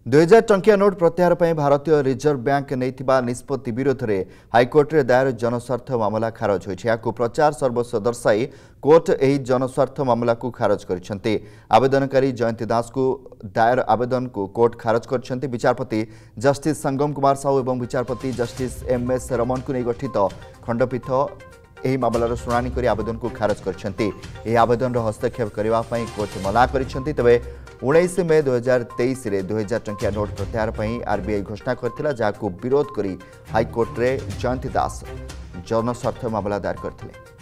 2000 टंकिया नोट प्रत्याहार पर भारतीय रिजर्व बैंक नहीं निष्पत्ति विरोध में हाइकोर्ट रे दायर जनस्वार्थ मामला खारज होइछि। याकू प्रचार सर्वस्व दर्शाई कोर्ट एही जनस्वार्थ मामला को खारज करिसेंती। आवेदनकारी जयंती दास को दायर आवेदन को कोर्ट खारज करिसेंती। विचारपति जस्टिस संगम कुमार साहू और विचारपति जस्टिस एमएस रमन को नहीं गठित खंडपीठ एही मामलार शुणाणी करी आवेदन को खारज करिसेंती। एही आवेदन हस्तक्षेप करबा पई कोर्ट मना करिसेंती। तबे 19 मे 2023 रे 2000 टंकिया नोट प्रत्याहार पई आरबीआई घोषणा करथिला, जाको विरोध करी हाईकोर्ट रे जयंती दास जनस्वार्थ मामला दायर करथिले।